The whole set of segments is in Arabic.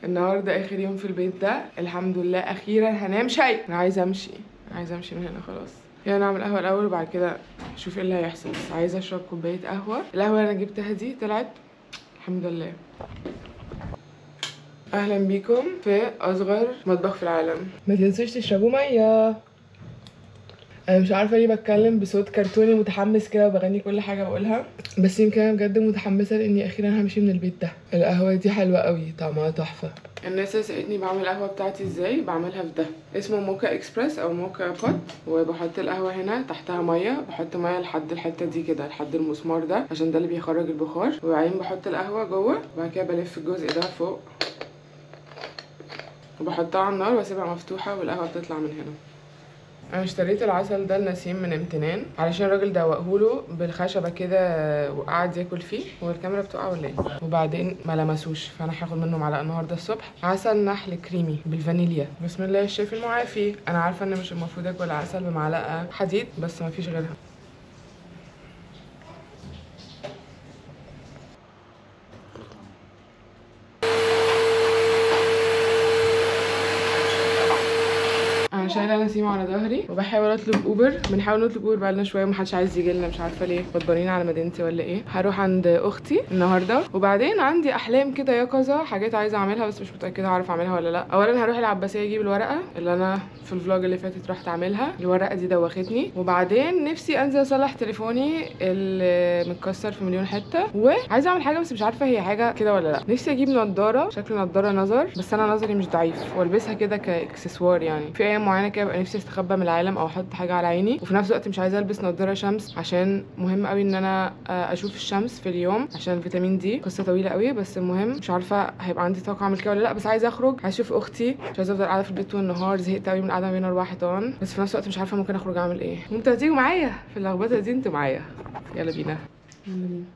النهارده اخر يوم في البيت ده، الحمد لله اخيرا هنام شيء. انا عايزه امشي من هنا خلاص. يلا نعمل قهوه الاول وبعد كده اشوف ايه اللي هيحصل. بس عايزه اشرب كوبايه قهوه. القهوه اللي انا جبتها دي طلعت الحمد لله. اهلا بيكم في اصغر مطبخ في العالم. ما تنسوش تشربوا ميه. انا مش عارفه ليه بتكلم بصوت كرتوني متحمس كده وبغني كل حاجه بقولها، بس يمكن انا بجد متحمسه لاني اخيرا همشي من البيت ده. القهوه دي حلوه قوي، طعمها تحفه. الناس اللي سالتني بعمل القهوه بتاعتي ازاي، بعملها في ده اسمه موكا اكسبرس او موكا بوت. وبحط القهوه هنا تحتها ميه، بحط ميه لحد الحته دي كده، لحد المسمار ده عشان ده اللي بيخرج البخار. وبعدين بحط القهوه جوه وبعد كده بلف الجزء ده فوق وبحطها على النار واسيبها مفتوحه والقهوه بتطلع من هنا. انا اشتريت العسل ده لنسيم من امتنان علشان الراجل دوقهوله بالخشبه كده وقعد ياكل فيه. هو الكاميرا بتقع ولا ايه؟ وبعدين ما لمسوش، فانا هاخد منه معلقه النهارده الصبح. عسل نحل كريمي بالفانيليا. بسم الله الشيف المعافي. انا عارفه ان مش المفروض اكل عسل بمعلقه حديد بس ما فيش غيرها. انا شايله نسيم على ظهري وبحاول اطلب اوبر. بنحاول نطلب اوبر بقالنا شويه ومحدش عايز يجي لنا، مش عارفه ليه، غضبانين على مدينتي ولا ايه. هروح عند اختي النهارده وبعدين عندي احلام كده يقظه، حاجات عايزه اعملها بس مش متاكده هعرف اعملها ولا لا. اولا هروح العباسيه اجيب الورقه اللي انا في الفلوج اللي فاتت رحت اعملها. الورقه دي دوختني. وبعدين نفسي انزل اصلح تليفوني اللي متكسر في مليون حته. وعايزه اعمل حاجه بس مش عارفه هي حاجه كده ولا لا. نفسي اجيب نضاره، شكل نضاره نظر، بس انا نظري مش ضعيف، والبسها كده كاكسسوار. يعني في ايام معينه كده بقى نفسي استخبى من العالم او احط حاجه على عيني، وفي نفس الوقت مش عايزه البس نضاره شمس عشان مهم قوي ان انا اشوف الشمس في اليوم عشان فيتامين دي. قصه طويله قوي بس المهم مش عارفه هيبقى عندي طاقه اعمل كده ولا لا. بس عايزه اخرج، عايزه اشوف اختي، مش عايزه افضل قاعده في البيت طول النهار. زهقت قوي من القعده بين اربع حيطان. بس في نفس الوقت مش عارفه ممكن اخرج اعمل ايه. ممكن تيجوا معايا في اللخبطه دي؟ انتوا معايا؟ يلا بينا. يلا بينا.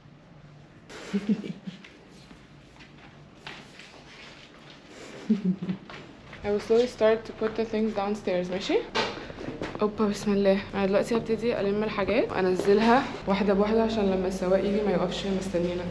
I will slowly start to put the things downstairs. ماشي؟ اوبا بسم الله. انا دلوقتي هبتدي الم الحاجات وانزلها واحده بواحده عشان لما السواق يجي ما يوقفش مستنينا.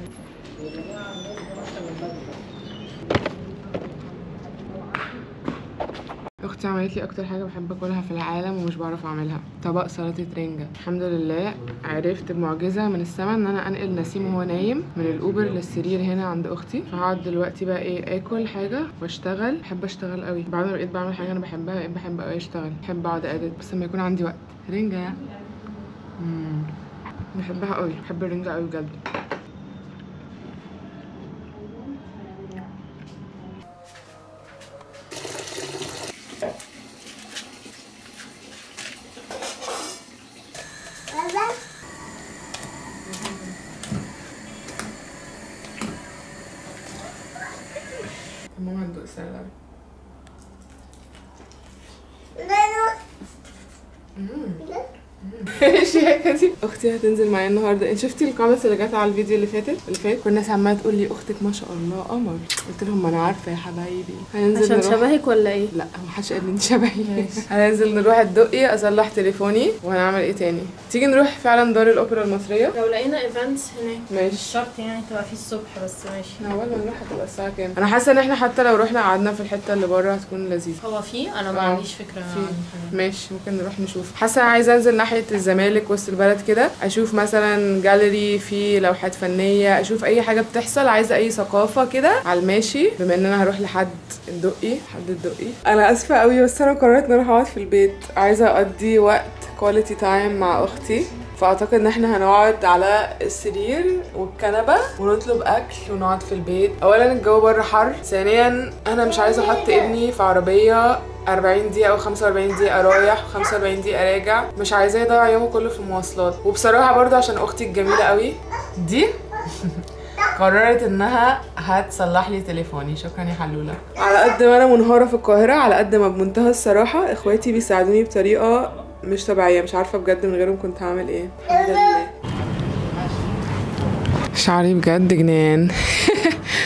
اختي عملت لي اكتر حاجه بحب اكلها في العالم ومش بعرف اعملها، طبق سلطه رنجه. الحمد لله عرفت بمعجزه من السما ان انا انقل نسيم وهو نايم من الاوبر للسرير هنا عند اختي. فهقعد دلوقتي بقى ايه، اكل حاجه واشتغل. بحب اشتغل قوي. بعد ما بقيت بعمل حاجه انا بحبها بقيت بحب قوي اشتغل. بحب اقعد ادت بس لما يكون عندي وقت. رنجه بحبها قوي، بحب الرنجه قوي بجد. ماما هندوق السلة. الشياكة دي. اختي هتنزل معايا النهارده. انت شفتي الكومنتس اللي جت على الفيديو اللي فات؟ كل الناس عماله تقول لي اختك ما شاء الله قمر. قلت لهم ما انا عارفه يا حبايبي. هننزل عشان شبهك ولا ايه؟ لا ما حدش قال لي انت شبهي. هننزل نروح الدقي اصلح تليفوني. وهنعمل ايه تاني؟ تيجي نروح فعلا دار الاوبرا المصريه لو لقينا ايفنتس هناك. ماشي. مش شرط يعني تبقى في الصبح بس ماشي. اول ما نروح هتبقى الساعه كام؟ انا حاسه ان احنا حتى لو رحنا قعدنا في الحته اللي بره هتكون لذيذه. هو في انا ما عنديش فكره عن حاجه. ماشي ممكن نروح نشوف. حاسه عايزه انزل ناحيه الزمالك وسط البلد كده، اشوف مثلا جاليري في لوحات فنيه، اشوف اي حاجه بتحصل. عايزه اي ثقافه كده على الماشي. بما ان انا هروح لحد الدقي، انا اسفه قوي بس انا قررت ان انا اروح اقعد في البيت. عايزه اقضي وقت كواليتي تايم مع اختي. فاعتقد ان احنا هنقعد على السرير والكنبه ونطلب اكل ونقعد في البيت. اولا الجو بره حر، ثانيا انا مش عايزه احط ابني في عربيه 40 دقيقه او 45 دقيقه رايح و45 دقيقه راجع. مش عايزاه يضيع يومه كله في المواصلات. وبصراحه برضو عشان اختي الجميله قوي دي قررت انها هتصلح لي تليفوني. شكرا يا حلوله. على قد ما انا منهاره في القاهره، على قد ما بمنتهى الصراحه اخواتي بيساعدوني بطريقه مش طبيعيه. مش عارفه بجد من غيرهم كنت هعمل ايه. الحمد لله. شعري بجد جنان.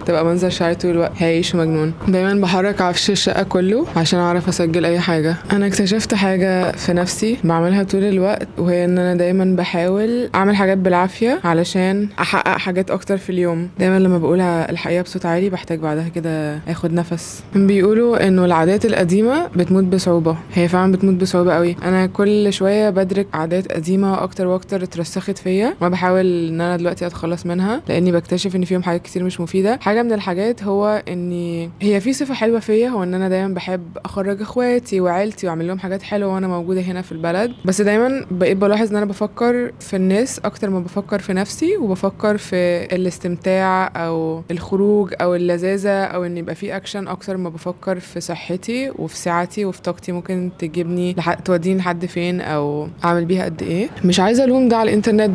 تبقى منظر شعري طول الوقت هيعيش مجنون. دايما بحرك عفش الشقه كله عشان اعرف اسجل اي حاجه. انا اكتشفت حاجه في نفسي بعملها طول الوقت، وهي ان انا دايما بحاول اعمل حاجات بالعافيه علشان احقق حاجات اكتر في اليوم. دايما لما بقولها الحقيقه بصوت عالي بحتاج بعدها كده اخد نفس. بيقولوا انه العادات القديمه بتموت بصعوبه، هي فعلا بتموت بصعوبه قوي. انا كل شويه بدرك عادات قديمه اكتر واكتر اترسخت فيا، وبحاول ان انا دلوقتي اتخلص منها لاني بكتشف ان فيهم حاجات كتير مش مفيده. حاجه من الحاجات هو اني هي في صفه حلوه فيا، هو ان انا دايما بحب اخرج اخواتي وعيلتي واعمل لهم حاجات حلوه وانا موجوده هنا في البلد. بس دايما بقيت بلاحظ ان انا بفكر في الناس اكتر ما بفكر في نفسي، وبفكر في الاستمتاع او الخروج او اللذاذه او ان يبقى في اكشن اكتر ما بفكر في صحتي وفي ساعتي وفي طاقتي ممكن تجيبني توديني لحد فين او اعمل بيها قد ايه. مش عايزه الوم ده على الانترنت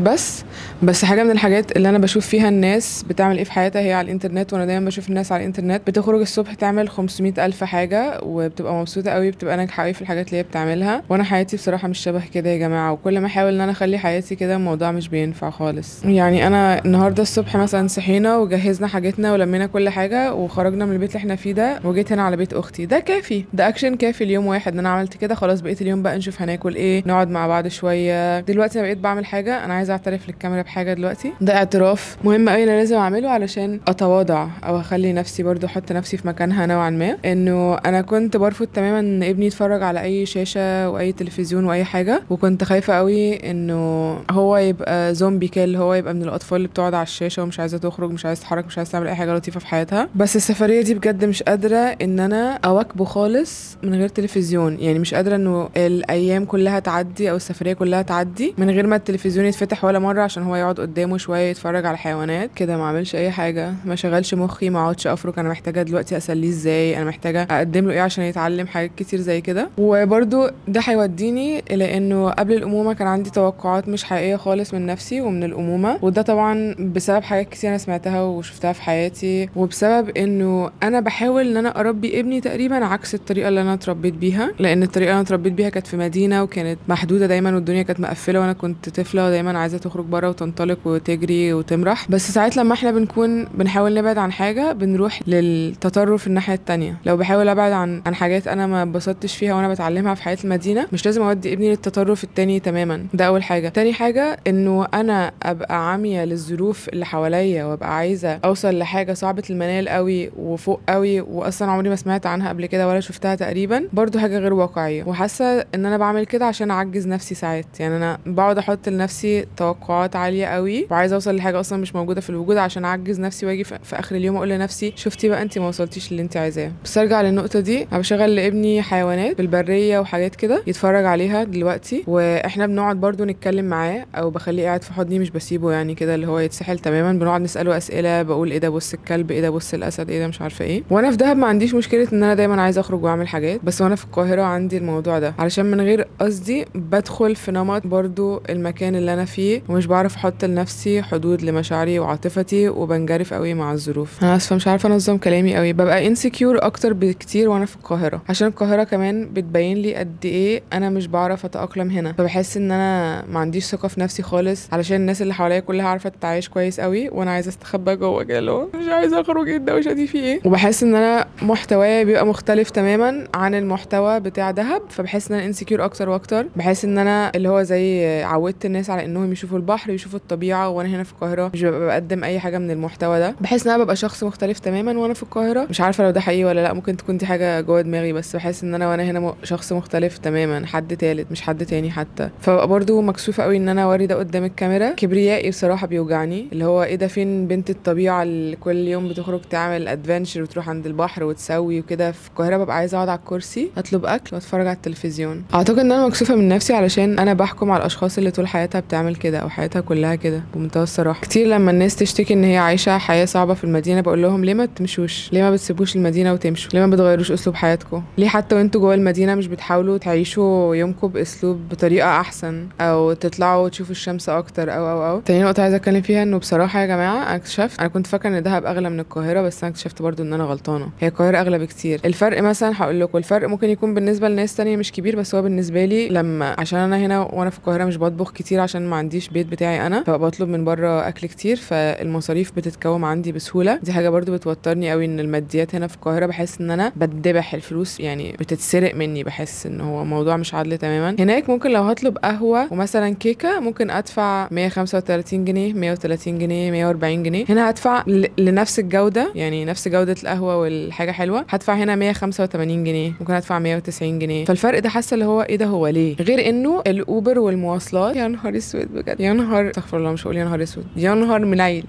بس حاجه من الحاجات اللي انا بشوف فيها الناس بتعمل ايه في حياتها هي على الانترنت. وانا دايما بشوف الناس على الانترنت بتخرج الصبح تعمل 500 الف حاجه وبتبقى مبسوطه قوي، بتبقى ناجحه قوي في الحاجات اللي هي بتعملها. وانا حياتي بصراحه مش شبه كده يا جماعه، وكل ما احاول ان انا اخلي حياتي كده الموضوع مش بينفع خالص. يعني انا النهارده الصبح مثلا صحينا وجهزنا حاجتنا ولمينا كل حاجه وخرجنا من البيت اللي احنا فيه ده وجيت هنا على بيت اختي. ده كافي، ده اكشن كافي اليوم واحد ان انا عملت كده. خلاص بقيت اليوم بقى نشوف هناكل ايه، نقعد مع بعض شويه. دلوقتي انا بقيت بعمل حاجه، انا عايزه اعترف للكاميرا بحاجه دلوقتي، ده اعتراف مهم قوي انا لازم اعمله علشان اتواضع او اخلي نفسي برضو احط نفسي في مكانها نوعا ما. انه انا كنت برفض تماما ان ابني يتفرج على اي شاشه واي تلفزيون واي حاجه، وكنت خايفه قوي انه هو يبقى زومبي كده، هو يبقى من الاطفال اللي بتقعد على الشاشه ومش عايزه تخرج، مش عايزه تتحرك، مش عايزه تعمل اي حاجه لطيفه في حياتها. بس السفريه دي بجد مش قادره ان انا اواكبه خالص من غير تلفزيون. يعني مش قادره انه الايام كلها تعدي او السفريه كلها تعدي من غير ما التلفزيون يتفتح ولا مره عشان هو يقعد قدامه شويه يتفرج على حيوانات كده، ما اعملش اي حاجه، ما شغلش مخي، ما اقعدش افرك انا محتاجه دلوقتي اسليه ازاي، انا محتاجه اقدم له ايه عشان يتعلم حاجات كتير زي كده. وبرده ده هيوديني الى انه قبل الامومه كان عندي توقعات مش حقيقيه خالص من نفسي ومن الامومه، وده طبعا بسبب حاجات كتير انا سمعتها وشفتها في حياتي، وبسبب انه انا بحاول ان انا اربي ابني تقريبا عكس الطريقه اللي انا اتربيت بيها. لان الطريقه اللي انا اتربيت بيها كانت في مدينه وكانت محدوده دايما والدنيا كانت مقفله وانا كنت طفله ودايما عايزه تخرج بره وتنطلق وتجري وتمرح. بس ساعات لما احنا بنكون بنحاول نبعد عن حاجه بنروح للتطرف الناحيه التانية. لو بحاول ابعد عن حاجات انا ما اتبسطتش فيها وانا بتعلمها في حياه المدينه، مش لازم اودي ابني للتطرف التاني تماما. ده اول حاجه. تاني حاجه انه انا ابقى عاميه للظروف اللي حواليا وابقى عايزه اوصل لحاجه صعبه المنال قوي وفوق قوي واصلا عمري ما سمعت عنها قبل كده ولا شفتها تقريبا، برضو حاجه غير واقعيه. وحاسه ان انا بعمل كده عشان اعجز نفسي ساعات. يعني انا بقعد احط لنفسي توقعات عاليه قوي وعايزه اوصل لحاجه اصلا مش موجوده في الوجود عشان اعجز نفسي، واجي في اخر اليوم اقول لنفسي شفتي بقى انت ما وصلتيش اللي انت عايزاه. بس ارجع للنقطه دي، انا بشغل لابني حيوانات بالبريه وحاجات كده يتفرج عليها دلوقتي، واحنا بنقعد برضو نتكلم معاه او بخليه قاعد في حضني مش بسيبه يعني كده اللي هو يتسحل تماما. بنقعد نساله اسئله، بقول ايه ده بص الكلب، ايه ده بص الاسد، ايه ده مش عارفه ايه. وانا في دهب ما عنديش مشكله ان انا دايما عايزه اخرج واعمل حاجات، بس وانا في القاهره عندي الموضوع ده علشان من غير قصدي بدخل في نمط برضو المكان اللي انا فيه ومش بعرف احط لنفسي حدود لمشاعري وعاطفتي وبنجرف قوي مع الظروف. انا اسفه مش عارفه انظم كلامي قوي، ببقى انسكيور اكتر بكتير وانا في القاهره عشان القاهره كمان بتبين لي قد ايه انا مش بعرف اتاقلم هنا، فبحس ان انا ما عنديش ثقه في نفسي خالص علشان الناس اللي حواليا كلها عارفه تتعايش كويس قوي وانا عايزه استخبى جوه كده اللي هو مش عايزه اخرج، ايه الدوشه دي في ايه. وبحس ان انا محتوايا بيبقى مختلف تماما عن المحتوى بتاع دهب، فبحس ان انا انسكيور اكتر واكتر. بحس ان انا اللي هو زي عودت الناس على انهم يشوفوا البحر يشوفوا الطبيعه، وانا هنا في القاهره مش ببقى بقدم اي حاجه من المحتوى ده. بحس ان انا ببقى شخص مختلف تماما وانا في القاهره. مش عارفه لو ده حقيقي ولا لا، ممكن تكون دي حاجه جوه دماغي، بس بحس ان انا وانا هنا شخص مختلف تماما، حد تالت مش حد تاني حتى. فبقى برضو مكسوفه قوي ان انا اوري ده قدام الكاميرا. كبريائي بصراحه بيوجعني، اللي هو ايه ده فين بنت الطبيعه اللي كل يوم بتخرج تعمل ادفنتشر وتروح عند البحر وتسوي وكده. في القاهره ببقى عايزه اقعد على الكرسي اطلب اكل واتفرج على التلفزيون. اعتقد ان انا مكسوفه من نفسي علشان انا بحكم على الاشخاص اللي طول حياتها بتعمل كده او حياتها كلها كده بمنتهى الصراحه. كتير لما الناس تشتكي ان هي عايشه حياه صعبه في المدينه بقول لهم ليه ما تمشوش، ليه ما بتسيبوش المدينه وتمشوا، ليه ما بتغيروش اسلوب حياتكم، ليه حتى وانتوا جوه المدينه مش بتحاولوا تعيشوا يومكم باسلوب بطريقه احسن او تطلعوا تشوفوا الشمس اكتر او تاني نقطه عايزه اتكلم فيها انه بصراحه يا جماعه انا اكتشفت، انا كنت فاكره ان دهب اغلى من القاهره بس انا اكتشفت برضو ان انا غلطانه. هي القاهره اغلى بكتير. الفرق مثلا هقول لكم، الفرق ممكن يكون بالنسبه لناس تانية مش كبير، بس هو بالنسبه لي لما عشان انا هنا وانا في القاهره مش بطبخ كتير عشان ما عنديش بيت بتاعي انا، فبطلب من بره اكل كتير، فالمصاريف بتتكوم عندي بسهوله بسهوله. دي حاجه برضو بتوترني قوي، ان الماديات هنا في القاهره بحس ان انا بتدبح الفلوس، يعني بتتسرق مني، بحس ان هو موضوع مش عادل تماما. هناك ممكن لو هطلب قهوه ومثلا كيكه ممكن ادفع 135 جنيه 130 جنيه 140 جنيه. هنا هدفع لنفس الجوده، يعني نفس جوده القهوه والحاجه حلوه، هدفع هنا 185 جنيه، ممكن ادفع 190 جنيه. فالفرق ده حاسه اللي هو ايه ده، هو ليه؟ غير انه الاوبر والمواصلات، يا نهار اسود بجد، يا نهار، استغفر الله، مش هقول يا نهار اسود، يا نهار منيل.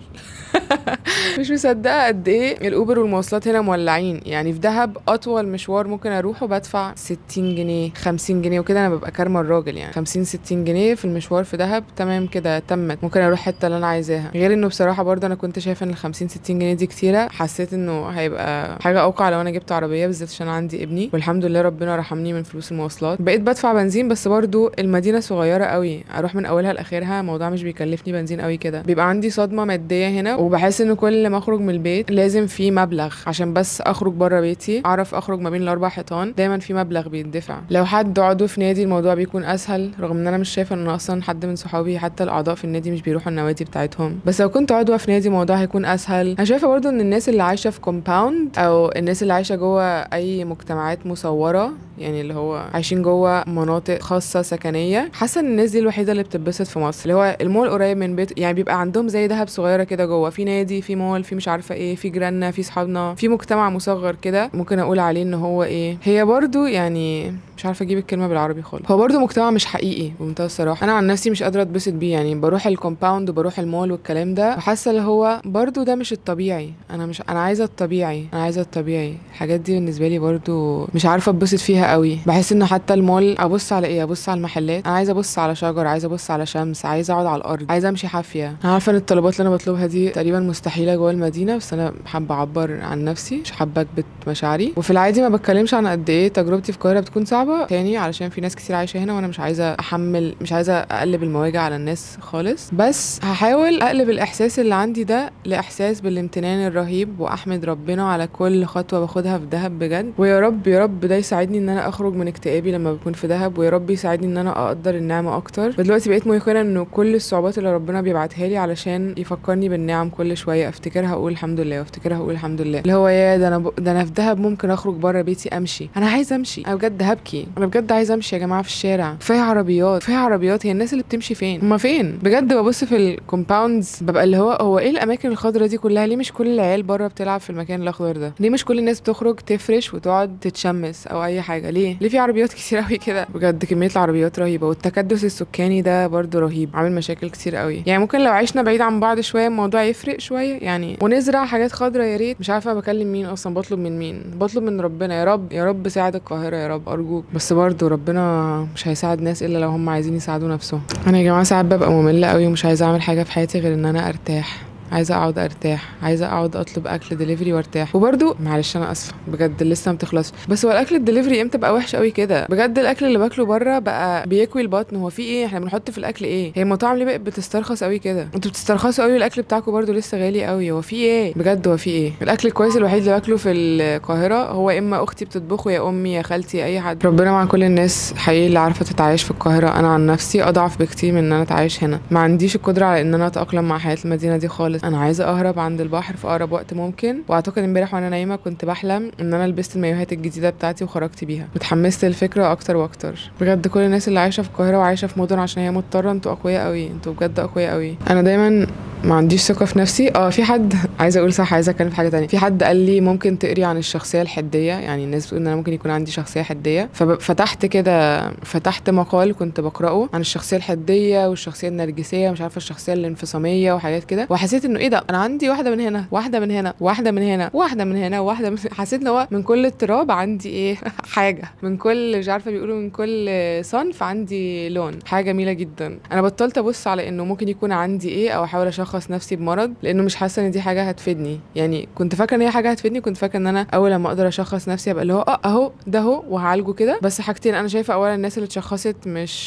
مش مصدقه قد ايه الاوبر والمواصلات هنا مولعين. يعني في دهب اطول مشوار ممكن اروحه بدفع 60 جنيه 50 جنيه وكده، انا ببقى كارمه الراجل يعني 50 60 جنيه في المشوار في دهب، تمام كده تمت، ممكن اروح حته اللي انا عايزاها. غير انه بصراحه برضه انا كنت شايفه ان ال 50 60 جنيه دي كتيره، حسيت انه هيبقى حاجه اوقع لو انا جبت عربيه، بالذات عشان عندي ابني، والحمد لله ربنا رحمني من فلوس المواصلات. بقيت بدفع بنزين، بس برضه المدينه صغيره قوي، اروح من اولها لاخرها، الموضوع مش بيكلفني بنزين قوي كده. بيبقى عندي صدمه ماديه هنا، وبحس ان كل ما اخرج من البيت لازم في مبلغ عشان بس اخرج بره بيتي، اعرف اخرج ما بين الاربع حيطان، دايما في مبلغ بيدفع. لو حد عضو في نادي الموضوع بيكون اسهل، رغم ان انا مش شايفه ان اصلا حد من صحابي حتى الاعضاء في النادي مش بيروحوا النوادي بتاعتهم، بس لو كنت عضوه في نادي الموضوع هيكون اسهل. انا شايفه برضو ان الناس اللي عايشه في كومباوند، او الناس اللي عايشه جوه اي مجتمعات مصوره، يعني اللي هو عايشين جوه مناطق خاصه سكنيه، حاسه ان الناس دي الوحيده اللي بتتبسط في مصر. اللي هو المول قريب من بيت، يعني بيبقى عندهم زي دهب صغيره كده جوه، في نادي، في مول، في مش عارفه ايه، في جيراننا، في صحابنا، في مجتمع مصغر كده، ممكن اقول عليه ان هو ايه، هي برضو يعني مش عارفه اجيب الكلمه بالعربي خالص، هو برضو مجتمع مش حقيقي بمنتهى الصراحه. انا عن نفسي مش قادره اتبسط بيه، يعني بروح الكومباوند وبروح المول والكلام ده، وحاسه اللي هو برضو ده مش الطبيعي. انا عايزه الطبيعي، انا عايزه الطبيعي. الحاجات دي بالنسبه لي برضو مش عارفه اتبسط فيها قوي. بحس انه حتى المول ابص على ايه، ابص على المحلات، انا عايزه ابص على شجر، عايزه ابص على شمس، عايزه اقعد على الارض، عايزه امشي حافيه. انا عارفه ان الطلبات اللي انا بطلبها دي تقريبا مستحيله جوه المدينه، بس انا حابه اعبر عن نفسي، مش حابه اكبت مشاعري. وفي العادي ما بتكلمش عن قد ايه تجربتي في القاهره بتكون صعبه تاني، علشان في ناس كتير عايشه هنا، وانا مش عايزه احمل، مش عايزه اقلب المواجع على الناس خالص. بس هحاول اقلب الاحساس اللي عندي ده لاحساس بالامتنان الرهيب، واحمد ربنا على كل خطوه باخدها في دهب بجد. ويا رب يا رب ده يساعدني ان انا اخرج من اكتئابي لما بكون في دهب، ويا رب يساعدني ان انا اقدر النعمه اكتر. دلوقتي بقيت ميقنه انه كل الصعوبات اللي ربنا بيبعتها لي علشان يفكرني بالنعم، كل شويه افتكرها اقول الحمد لله، وافتكرها اقول الحمد لله. اللي هو يا ده انا في دهب ممكن اخرج بره بيتي امشي، انا عايزه امشي، انا بجد هبكي، انا بجد عايزه امشي يا جماعه في الشارع. كفايه عربيات، كفايه عربيات، هي الناس اللي بتمشي فين؟ هما فين بجد؟ ببص في الكومباوندز ببقى اللي هو ايه الاماكن الخضراء دي كلها؟ ليه مش كل العيال بره بتلعب في المكان الاخضر ده؟ ليه مش كل الناس بتخرج تفرش وتقعد تتشمس او اي حاجه؟ ليه في عربيات كتير قوي كده؟ بجد كميه العربيات رهيبه، والتكدس السكاني ده برضو رهيب، عامل مشاكل كتير قوي. يعني ممكن لو عشنا بعيد عن بعض شويه الموضوع يفرق شويه يعني، ونزرع حاجات خضراء يا ريت. مش عارفه بكلم مين اصلا، بطلب من مين؟ بطلب من ربنا، يا رب يا رب ساعد القاهره يا رب ارجوك. بس برضو ربنا مش هيساعد ناس الا لو هم عايزين يساعدوا نفسهم. انا يا جماعه ساعات ببقى ممله قوي ومش عايزه اعمل حاجه في حياتي غير ان انا ارتاح، عايزه اقعد ارتاح، عايزه اقعد اطلب اكل دليفري وارتاح. وبرده معلش انا اسفه بجد لسه ما بتخلصش، بس هو الاكل الدليفري امتى بقى وحش قوي كده؟ بجد الاكل اللي باكله بره بقى بيكوي البطن. هو في ايه؟ احنا بنحط في الاكل ايه؟ هي المطاعم ليه بقت بتسترخص قوي كده؟ انتوا بتسترخصوا قوي، الاكل بتاعكم برده لسه غالي قوي. هو في ايه بجد؟ هو في ايه؟ الاكل الكويس الوحيد اللي باكله في القاهره هو اما اختي بتطبخه، يا امي يا خالتي، اي حد. ربنا مع كل الناس حقيقي اللي عارفه تتعايش في القاهره. انا عن نفسي اضعف بكتير من ان انا اتعايش هنا، ما عنديش القدره على ان انا اتاقلم مع حياه المدينه دي خالص. انا عايزه اهرب عند البحر في اقرب وقت ممكن. واعتقد امبارح وانا نايمه كنت بحلم ان انا لبست المايوهات الجديده بتاعتي وخرجت بيها. متحمست للفكره اكتر واكتر. بجد كل الناس اللي عايشه في القاهره وعايشه في مدن عشان هي مضطره، انتوا اقوياء قوي، انتوا بجد اقوياء قوي. انا دايما ما عنديش ثقه في نفسي. في حد عايزه اقول صح، عايزه اتكلم في حاجه تانية. في حد قال لي ممكن تقري عن الشخصيه الحديه، يعني الناس بتقول ان انا ممكن يكون عندي شخصيه حديه. ففتحت كده، فتحت مقال كنت بقراه عن الشخصيه الحديه والشخصيه النرجسيه، مش عارفه الشخصيه الانفصاميه وحاجات كده، وحسيت انه ايه ده، انا عندي واحده من هنا، واحده من هنا، واحده من هنا، واحده من هنا، واحده من حسيت ان هو من كل اضطراب عندي ايه حاجه، من كل مش عارفه بيقولوا من كل صنف عندي لون. حاجه جميله جدا. انا بطلت ابص على انه ممكن يكون عندي ايه او احاول اشخص نفسي بمرض، لانه مش حاسه ان دي حاجه هتفيدني. يعني كنت فاكره ان هي حاجه هتفيدني، كنت فاكره ان انا اول لما اقدر اشخص نفسي ابقى اللي هو اهو ده اهو وهعالجه كده. بس حاجتين انا شايفه، اولا الناس اللي اتشخصت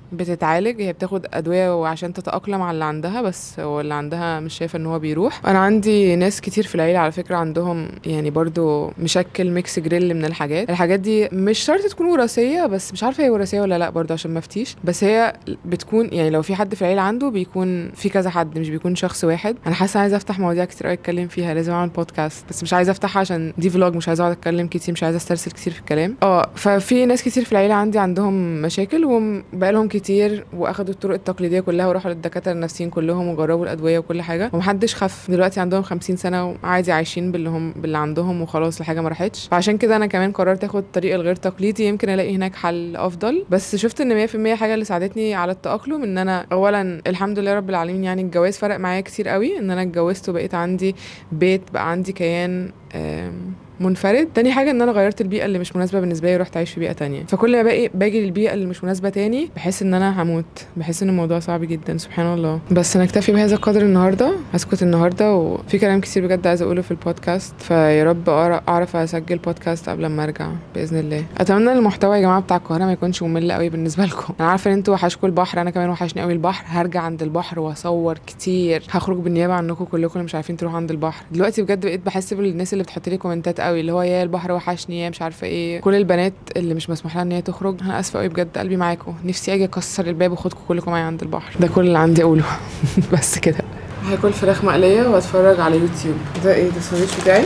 بتتعالج، هي بتاخد ادويه وعشان تتاقلم على اللي عندها، بس هو اللي عندها مش شايفه ان هو بيروح. انا عندي ناس كتير في العيله على فكره عندهم يعني برضو مشكل ميكس جريل من الحاجات دي مش شرط تكون وراثيه، بس مش عارفه هي وراثيه ولا لا برضو عشان ما افتيش، بس هي بتكون يعني لو في حد في العيله عنده بيكون في كذا حد، مش بيكون شخص واحد. انا حاسه عايزه افتح مواضيع كتير قوي اتكلم فيها، لازم اعمل بودكاست، بس مش عايزه افتحها عشان دي فلوج، مش عايزه اقعد اتكلم كتير، مش عايزه استرسل كتير في الكلام. ففي ناس كتير في العيله عندي عندهم مشاكل وبقالهم كتير واخدوا الطرق التقليديه كلها وراحوا للدكاتره النفسيين كلهم وجربوا الادويه وكل حاجه ومحدش خف. دلوقتي عندهم 50 سنه وعادي عايشين باللي عندهم وخلاص، الحاجه ما راحتش. فعشان كده انا كمان قررت اخد الطريق الغير تقليدي، يمكن الاقي هناك حل افضل. بس شفت ان 100% حاجه اللي ساعدتني على التاقلم ان انا اولا الحمد لله رب العالمين، يعني الجواز فرق معايا كتير قوي، ان انا اتجوزت وبقيت عندي بيت، بقى عندي كيان منفرد. تاني حاجه ان انا غيرت البيئه اللي مش مناسبه بالنسبه لي ورحت اعيش في بيئه تانية، فكل ما باجي للبيئه اللي مش مناسبه تاني بحس ان انا هموت، بحس ان الموضوع صعب جدا سبحان الله. بس نكتفي بهذا القدر النهارده، هسكت النهارده وفي كلام كتير بجد عايزه اقوله في البودكاست، فيا رب اعرف اسجل بودكاست قبل ما ارجع باذن الله. اتمنى المحتوى يا جماعه بتاع القاهره ما يكونش ممل قوي بالنسبه لكم، انا عارفه ان انتوا وحشكم البحر، انا كمان وحشني قوي البحر، هرجع عند البحر واصور كتير، هخرج بالنيابه عنكم كلكم اللي مش عارفين تروحوا عند البحر. دلوقتي بجد بقيت بحس بالناس اللي بتحط لي كومنتات قوي اللي هو يا البحر وحشني يا مش عارفه ايه، كل البنات اللي مش مسموح لها ان هي تخرج، انا اسفه قوي بجد، قلبي معاكم، نفسي اجي اكسر الباب واخدكم كلكم معايا عند البحر. ده كل اللي عندي اقوله. بس كده هاكل فراخ مقليه واتفرج على يوتيوب. ده ايه ده الساندوتش بتاعي؟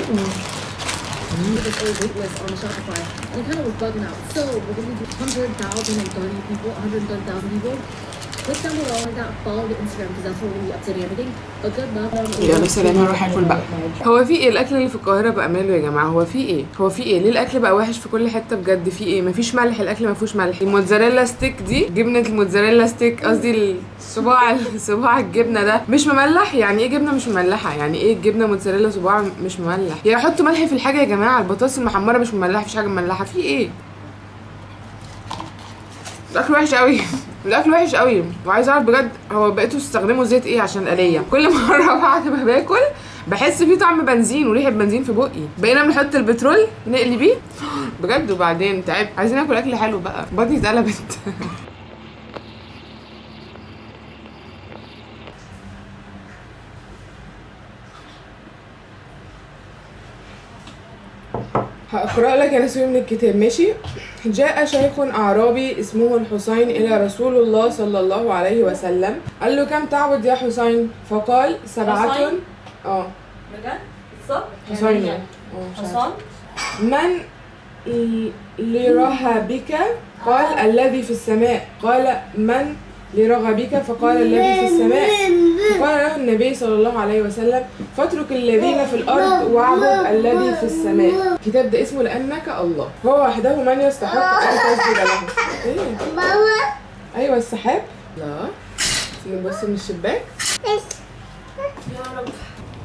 يا سلام، هروح اكل بقى. هو في ايه الاكل اللي في القاهره بقى ماله يا جماعه؟ هو في ايه ليه الاكل بقى وحش في كل حته بجد؟ في ايه؟ مفيش ملح، الاكل ما فيهوش ملح. الموتزاريلا ستيك دي، جبنه الموتزاريلا ستيك، قصدي صباع الجبنه ده مش مملح. يعني ايه جبنه مش مملحه؟ يعني ايه جبنه موتزاريلا صباع مش مملح؟ يا حطوا ملح في الحاجه يا جماعه. البطاطس المحمره مش مملحه، مفيش حاجه مملحه. في ايه؟ الاكل وحش قوي. الاكل وحش قوي، وعايزه اعرف بجد هو بقيتوا تستخدموا زيت ايه عشان القليه؟ كل مره بعد ما باكل بحس فيه طعم بنزين وريحه بنزين في بقي. بقينا بنحط البترول نقلي بيه بجد، وبعدين تعبت، عايزين ناكل اكل حلو بقى، بطني اتقلبت. هقرأ لك يا نسوي من الكتاب، ماشي؟ جاء شيخ أعرابي اسمه الحسين إلى رسول الله صلى الله عليه وسلم، قال له كم تعبد يا حسين؟ فقال 7. بجد؟ الصبح؟ حسين حصان؟ من لرهبك؟ قال الذي في السماء. قال من لرغبك؟ فقال الذي في السماء. فقال له النبي صلى الله عليه وسلم فاترك الذين في الأرض واعبد الذي في السماء. الكتاب ده اسمه لأنك الله، هو وحده من يستحق أن تسجد له. ايه؟ أيوة السحاب. لا تيجي نبص من الشباك. يا رب.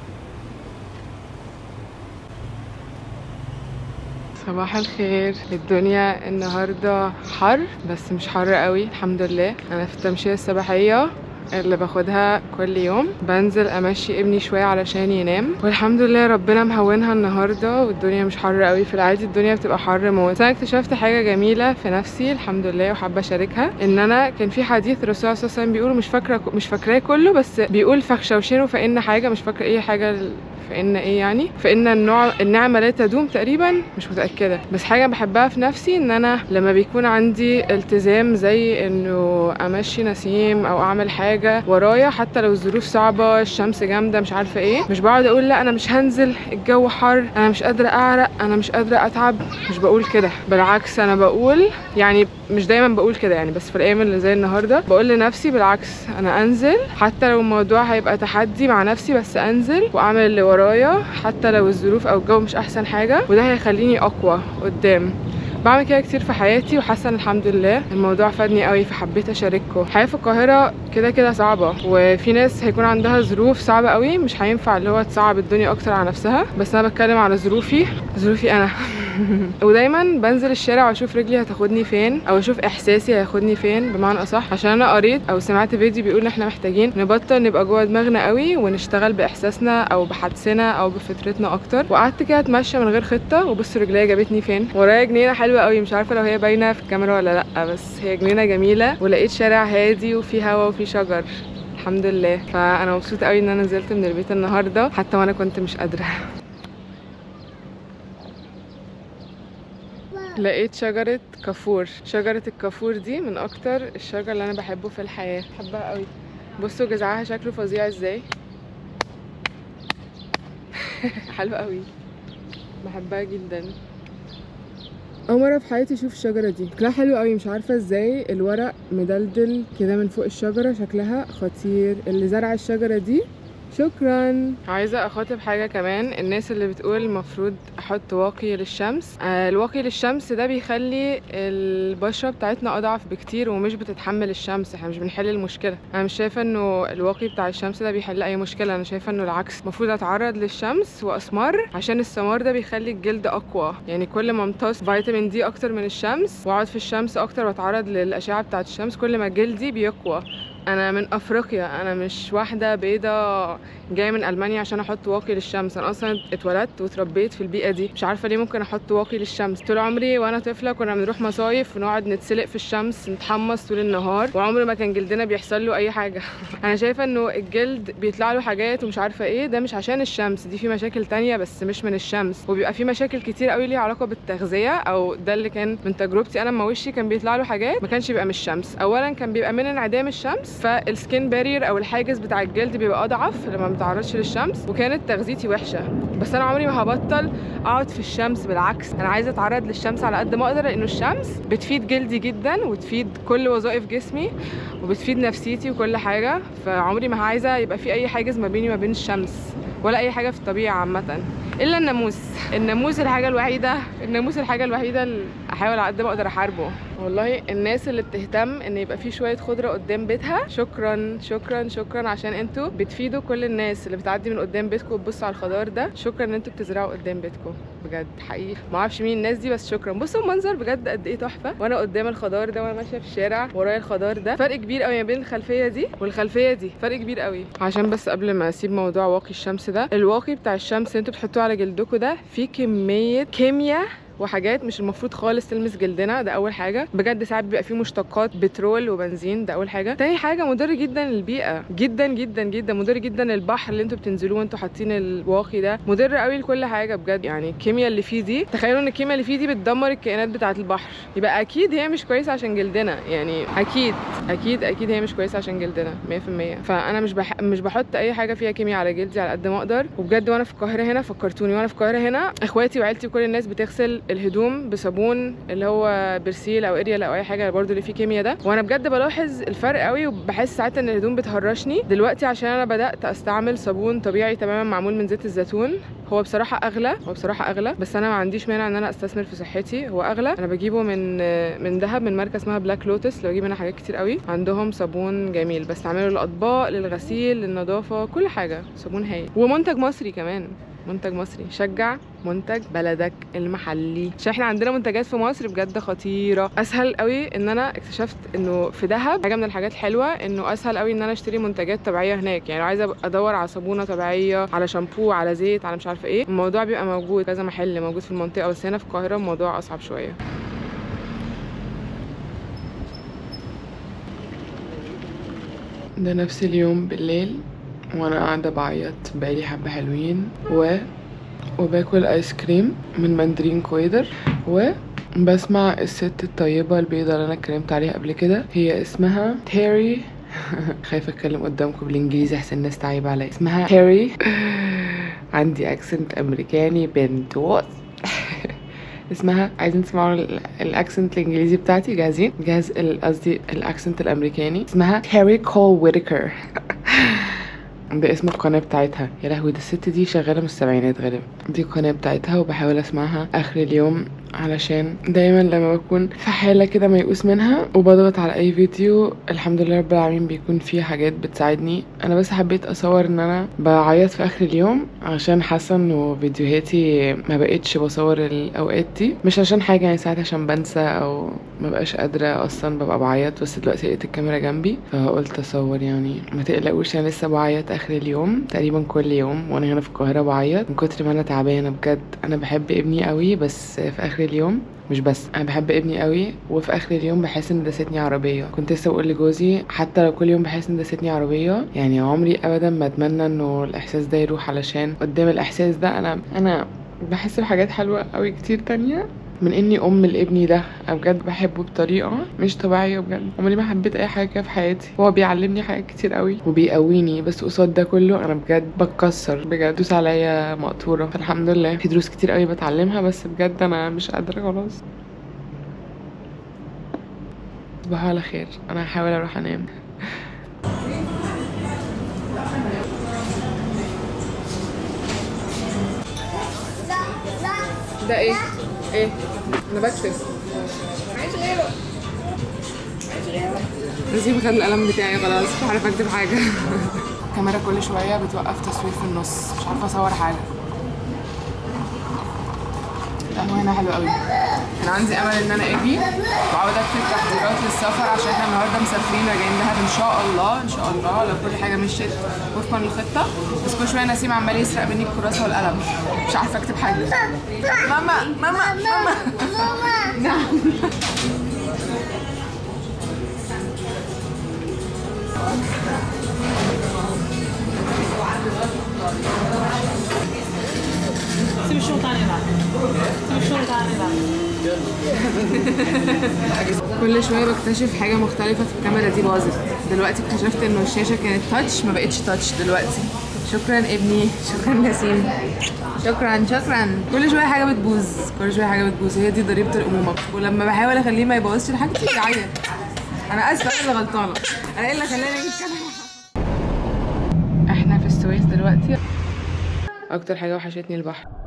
صباح الخير. الدنيا النهارده حر بس مش حر قوي الحمد لله. انا في التمشيه الصباحيه اللي باخدها كل يوم، بنزل امشي ابني شويه علشان ينام، والحمد لله ربنا مهونها النهارده والدنيا مش حر قوي. في العادي الدنيا بتبقى حر موت. انا اكتشفت حاجه جميله في نفسي الحمد لله وحابه اشاركها، ان انا كان في حديث الرسول صلى الله عليه وسلم بيقول، مش فاكراه كله، بس بيقول فخشوشنوا فان حاجه، مش فاكره ايه حاجه، فإن ايه يعني، فإن النعمة لا تدوم تقريبا، مش متأكدة، بس حاجة بحبها في نفسي ان انا لما بيكون عندي التزام زي انه امشي نسيم او اعمل حاجة ورايا حتى لو الظروف صعبة، الشمس جامدة، مش عارفة ايه، مش بقعد اقول لا انا مش هنزل، الجو حر، انا مش قادرة اعرق، انا مش قادرة اتعب، مش بقول كده. بالعكس انا بقول، يعني مش دايما بقول كده يعني، بس في الايام اللي زي النهارده بقول لنفسي بالعكس انا انزل حتى لو الموضوع هيبقى تحدي مع نفسي، بس انزل واعمل اللي ورايا حتى لو الظروف او الجو مش احسن حاجه، وده هيخليني اقوى قدام. بعمل كده كتير في حياتي وحاسه الحمد لله الموضوع فادني قوي، فحبيت اشارككم. الحياه في القاهره كده كده صعبه، وفي ناس هيكون عندها ظروف صعبه قوي، مش هينفع اللي هو تصعب الدنيا اكتر على نفسها، بس انا بتكلم على ظروفي انا ودايما بنزل الشارع واشوف رجلي هتاخدني فين، او اشوف احساسي هياخدني فين بمعنى اصح، عشان انا قريت او سمعت فيديو بيقول ان احنا محتاجين نبطل نبقى جوه دماغنا قوي ونشتغل باحساسنا او بحدسنا او بفطرتنا اكتر. وقعدت كده اتمشى من غير خطه، وبص رجليا جابتني فين. ورايا جنينه حلوه قوي، مش عارفه لو هي باينه في الكاميرا ولا لا، بس هي جنينه جميله، ولقيت شارع هادي وفي هوا وفي شجر الحمد لله. فانا مبسوطه قوي ان انا نزلت من البيت النهارده حتى وانا كنت مش قادره. لقيت شجرة كافور. شجرة الكافور دي من اكتر الشجر اللي انا بحبه في الحياة، بحبها قوي. بصوا جذعها شكله فظيع ازاي. حلو قوي، بحبها جدا. اول مرة في حياتي اشوف الشجرة دي، شكلها حلو قوي. مش عارفة ازاي الورق مدلدل كده من فوق الشجرة، شكلها خطير. اللي زرع الشجرة دي شكرا. عايزه اخاطب حاجه كمان، الناس اللي بتقول المفروض احط واقي للشمس. الواقي للشمس ده بيخلي البشره بتاعتنا اضعف بكتير ومش بتتحمل الشمس. احنا مش بنحل المشكله. انا مش شايفه انه الواقي بتاع الشمس ده بيحل اي مشكله. انا شايفه انه العكس، المفروض اتعرض للشمس واسمر، عشان السمار ده بيخلي الجلد اقوى. يعني كل ما امتص فيتامين دي اكتر من الشمس واقعد في الشمس اكتر واتعرض للاشعه بتاعه الشمس، كل ما جلدي بيقوى. انا من افريقيا، انا مش واحده بيضه جايه من المانيا عشان احط واقي للشمس. انا اصلا اتولدت واتربيت في البيئه دي، مش عارفه ليه ممكن احط واقي للشمس. طول عمري وانا طفله كنا بنروح مصايف ونقعد نتسلق في الشمس، نتحمص طول النهار، وعمر ما كان جلدنا بيحصل له اي حاجه. انا شايفه انه الجلد بيطلع له حاجات ومش عارفه ايه، ده مش عشان الشمس، دي في مشاكل تانية بس مش من الشمس. وبيبقى في مشاكل كتير قوي ليها علاقه بالتغذيه، او ده اللي كان من تجربتي انا. لما وشي كان بيطلع له حاجات ما كانش بيبقى من الشمس. اولا كان بيبقى من انعدام الشمس، فالسكين بارير او الحاجز بتاع الجلد بيبقى اضعف لما ما بتعرضش للشمس. وكانت تغذيتي وحشه، بس انا عمري ما هبطل اقعد في الشمس. بالعكس انا عايزه اتعرض للشمس على قد ما اقدر، لانه الشمس بتفيد جلدي جدا وتفيد كل وظائف جسمي وبتفيد نفسيتي وكل حاجه. فعمري ما عايزه يبقى في اي حاجز ما بيني وما بين الشمس ولا اي حاجه في الطبيعه عامه، الا الناموس. الناموس الحاجه الوحيده اللي احاول على قد ما اقدر احاربه. والله الناس اللي بتهتم ان يبقى في شويه خضره قدام بيتها، شكرا شكرا شكرا، عشان انتوا بتفيدوا كل الناس اللي بتعدي من قدام بيتكم وتبصوا على الخضار ده. شكرا ان انتوا بتزرعوا قدام بيتكم بجد حقيقي. ما اعرفش مين الناس دي بس شكرا. بصوا المنظر بجد قد ايه تحفه، وانا قدام الخضار ده وانا ماشيه في الشارع ورايا الخضار ده. فرق كبير قوي ما بين الخلفيه دي والخلفيه دي، فرق كبير قوي. عشان بس قبل ما اسيب موضوع واقي الشمس ده، الواقي بتاع الشمس اللي انتوا بتحطوه على جلدكم ده فيه كميه كيمياء وحاجات مش المفروض خالص تلمس جلدنا. ده اول حاجه. بجد ساعات بيبقى فيه مشتقات بترول وبنزين، ده اول حاجه. تاني حاجه مضر جدا للبيئه، جدا جدا جدا مضر جدا للبحر اللي انتوا بتنزلوه وانتوا حاطين الواقي ده، مضر قوي لكل حاجه بجد. يعني الكيمياء اللي فيه دي، تخيلوا ان الكيمياء اللي فيه دي بتدمر الكائنات بتاعه البحر، يبقى اكيد هي مش كويسه عشان جلدنا. يعني اكيد اكيد اكيد هي مش كويسه عشان جلدنا 100%. فانا مش بحط اي حاجه فيها كيمياء على جلدي على قد ما اقدر. وبجد وانا في القاهره هنا فكرتوني، وانا في القاهره هنا اخواتي وعيلتي وكل الناس بتغسل الهدوم صابون اللي هو برسيل او اريال او اي حاجه برضو اللي فيه كيمياء ده. وانا بجد بلاحظ الفرق قوي، وبحس ساعات ان الهدوم بتهرشني دلوقتي عشان انا بدات استعمل صابون طبيعي تماما معمول من زيت الزيتون. هو بصراحه اغلى بس انا ما عنديش مانع ان انا استثمر في صحتي. هو اغلى، انا بجيبه من دهب، من ماركه اسمها بلاك لوتس، اللي بجيب منها حاجات كتير قوي. عندهم صابون جميل بستعمله للاطباق، للغسيل، للنظافه، كل حاجه. صابون هايل ومنتج مصري كمان، منتج مصري. شجع منتج بلدك المحلي، عشان احنا عندنا منتجات في مصر بجد خطيره. اسهل قوي ان انا اكتشفت انه في دهب حاجه من الحاجات الحلوه، انه اسهل قوي ان انا اشتري منتجات طبيعيه هناك. يعني لو عايزه ادور على صابونه طبيعيه، على شامبو، على زيت، على مش عارفه ايه، الموضوع بيبقى موجود كذا محل موجود في المنطقه. بس هنا في القاهره الموضوع اصعب شويه. ده نفس اليوم بالليل وانا قاعده بعيط بقالي حبه حلوين وباكل ايس كريم من ماندرين كويدر، وبسمع الست الطيبه البيضه اللي انا اتكلمت عليها قبل كده. هي اسمها تيري. خايفه اتكلم قدامكم بالانجليزي احسن الناس تعيب عليا. اسمها تيري. عندي اكسنت امريكاني بنت اسمها، عايزين تسمعوا الاكسنت الانجليزي بتاعتي؟ جاهزين؟ جاهز قصدي الاكسنت الامريكاني. اسمها تيري كول ويتكر. ده اسم القناة بتاعتها. يا لهوي، ده الست دي شغالة من السبعينات غالبا. دي القناة بتاعتها وبحاول اسمعها اخر اليوم علشان دايما لما بكون في حالة كده ميؤوس منها وبضغط على اي فيديو، الحمد لله رب العالمين بيكون فيه حاجات بتساعدني. انا بس حبيت اصور ان انا بعيط في اخر اليوم عشان حاسه انه فيديوهاتي ما بقتش بصور الاوقات دي، مش عشان حاجه يعني، ساعات عشان بنسى او ما بقاش قادره اصلا ببقى بعيط. بس دلوقتي لقيت الكاميرا جنبي فقلت اصور. يعني ما تقلقوش انا لسه بعيط اخر اليوم تقريبا كل يوم وانا هنا في القاهره بعيط من كتر ما انا تعبانه بجد. انا بحب ابني قوي بس في اخر اليوم مش بس انا بحب ابني قوي وفي اخر اليوم بحس ان داستني عربيه. كنت لسه بقول لجوزي حتى لو كل يوم بحس ان داستني عربيه يعني عمري ابدا ما اتمنى انه الاحساس ده يروح، علشان قدام الاحساس ده انا بحس بحاجات حلوه قوي كتير تانية من اني ام لابني ده. انا بجد بحبه بطريقه مش طبيعيه بجد. عمري ما حبيت اي حاجه كده في حياتي. هو بيعلمني حاجات كتير قوي وبيقويني، بس قصاد ده كله انا بجد بتكسر بجد، دوس عليا مقطوره. فالحمد لله في دروس كتير قوي بتعلمها بس بجد انا مش قادره خلاص. تصبحوا على خير. انا هحاول اروح انام. ده ايه؟ ايه؟ انا بكتب. عايش غيره. نسيب خد القلم بتاعي خلاص مش عارفه اكتب حاجه. الكاميرا كل شويه بتوقف تصوير في النص، مش عارفه اصور حاجه. القهوه هنا حلوه قوي. كان عندي امل ان انا اجي واقعد اكتب تحضيرات للسفر عشان احنا النهارده مسافرين راجعين دهب ان شاء الله ان شاء الله لو كل حاجه مشيت وفقا للخطه. بس كل شويه نسيم عمال يسرق مني الكراسه والقلم، مش عارفه اكتب حاجه. ماما ماما ماما نعم. سيب الشغل تعالى نلعب. سيب الشغل تعالى نلعب. كل شويه بكتشف حاجه مختلفه في الكاميرا دي باظت. دلوقتي اكتشفت انه الشاشه كانت تاتش ما بقتش تاتش دلوقتي. شكرا ابني، شكرا نسيم، شكرا شكرا. كل شويه حاجه بتبوظ، كل شويه حاجه بتبوظ. هي دي ضريبه الامومه. ولما بحاول اخليه ما يبوظش حاجتي بيعيط. انا اسفه انا اللي غلطانه. انا ايه اللي خلاني اجيب كاميرا؟ احنا في السويس دلوقتي. اكتر حاجه وحشتني البحر.